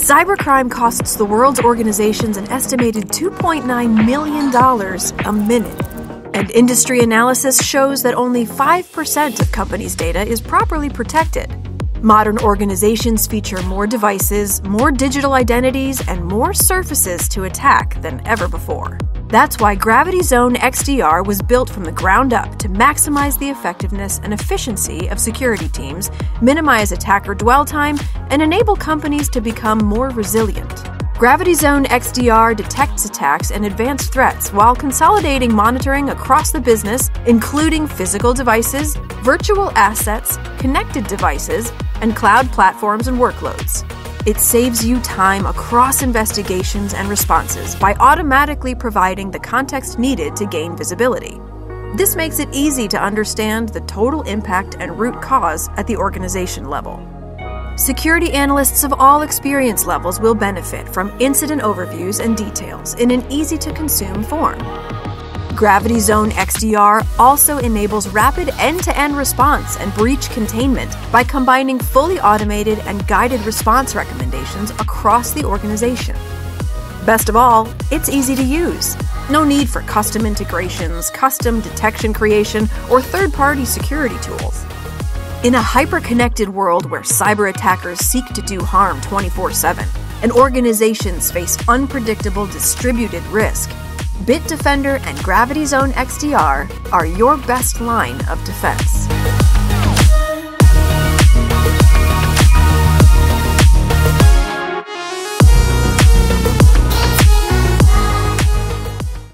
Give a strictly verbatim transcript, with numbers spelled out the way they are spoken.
Cybercrime costs the world's organizations an estimated two point nine million dollars a minute. And industry analysis shows that only five percent of companies' data is properly protected. Modern organizations feature more devices, more digital identities, and more surfaces to attack than ever before. That's why GravityZone X D R was built from the ground up to maximize the effectiveness and efficiency of security teams, minimize attacker dwell time, and enable companies to become more resilient. GravityZone X D R detects attacks and advanced threats while consolidating monitoring across the business, including physical devices, virtual assets, connected devices, and cloud platforms and workloads. It saves you time across investigations and responses by automatically providing the context needed to gain visibility. This makes it easy to understand the total impact and root cause at the organization level. Security analysts of all experience levels will benefit from incident overviews and details in an easy-to-consume form. GravityZone X D R also enables rapid end-to-end response and breach containment by combining fully automated and guided response recommendations across the organization. Best of all, it's easy to use. No need for custom integrations, custom detection creation, or third-party security tools. In a hyper-connected world where cyber attackers seek to do harm twenty-four seven, and organizations face unpredictable distributed risk, Bitdefender and GravityZone X D R are your best line of defense.